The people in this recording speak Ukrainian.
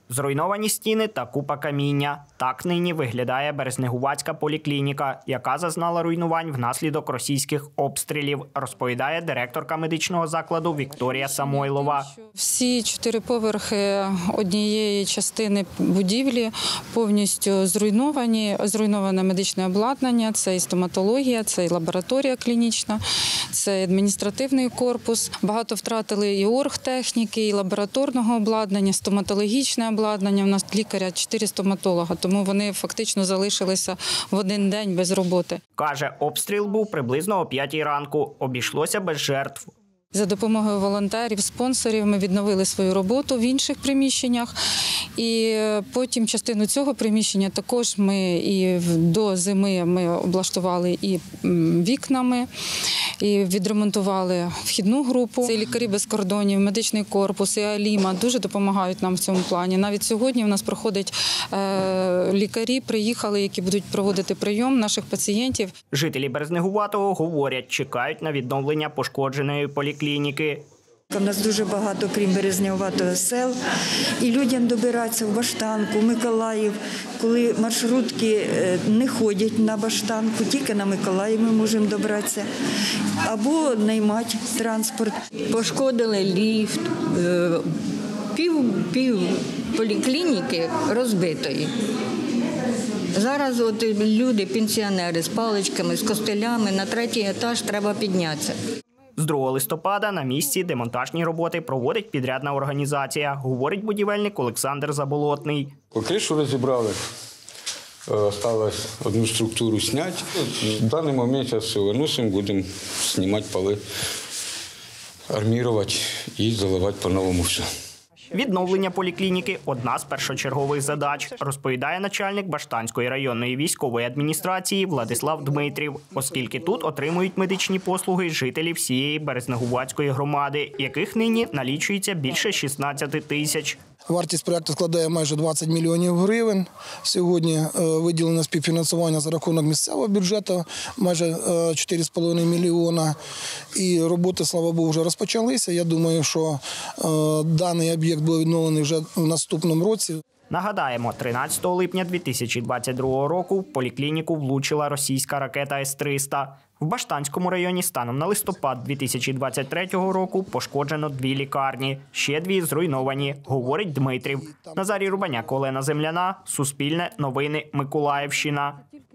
Зруйновані стіни та купа каміння. Так нині виглядає Березнегуватська поліклініка, яка зазнала руйнувань внаслідок російських обстрілів, розповідає директорка медичного закладу Вікторія Самойлова. Всі 4 поверхи однієї частини будівлі повністю зруйновані. Зруйноване медичне обладнання, це і стоматологія, це і лабораторія клінічна, це і адміністративний корпус. Багато втратили і оргтехніки, і лабораторного обладнання, стоматологічне обладнання. У нас лікаря 4 стоматолога, тому вони фактично залишилися в один день без роботи. Каже, обстріл був приблизно о 5-й ранку. Обійшлося без жертв. За допомогою волонтерів, спонсорів ми відновили свою роботу в інших приміщеннях. І потім частину цього приміщення також ми і до зими ми облаштували і вікнами, і відремонтували вхідну групу. Це лікарі без кордонів, медичний корпус і Аліма дуже допомагають нам в цьому плані. Навіть сьогодні у нас проходять лікарі, приїхали, які будуть проводити прийом наших пацієнтів. Жителі Березнегуватого говорять, чекають на відновлення пошкодженої поліклініки. У нас дуже багато, крім Березнегуватого, сел, і людям добиратися в Баштанку, в Миколаїв, коли маршрутки не ходять на Баштанку, тільки на Миколаїв ми можемо добратися, або наймати транспорт. Пошкодили ліфт, пів поліклініки розбитої. Зараз от люди, пенсіонери з паличками, з костилями на 3-й етаж треба піднятися. З 2 листопада на місці демонтажні роботи проводить підрядна організація, говорить будівельник Олександр Заболотний. Кришу розібрали, залишилось одну структуру зняти. В даний момент зараз все виносимо, будемо знімати поли, армірувати і заливати по-новому все. Відновлення поліклініки – одна з першочергових задач, розповідає начальник Баштанської районної військової адміністрації Владислав Дмитрів, оскільки тут отримують медичні послуги жителі всієї Березнегуватської громади, яких нині налічується більше 16 тисяч. Вартість проєкту складає майже 20 мільйонів гривень. Сьогодні виділено співфінансування за рахунок місцевого бюджету майже 4,5 мільйона. І роботи, слава Богу, вже розпочалися. Я думаю, що даний об'єкт буде відновлений вже в наступному році. Нагадаємо, 13 липня 2022 року в поліклініку влучила російська ракета С-300. В Баштанському районі станом на листопад 2023 року пошкоджено 2 лікарні, ще 2 зруйновані, говорить Дмитрів. Назарій Рубаняк, Олена Земляна, Суспільне, Новини, Миколаївщина.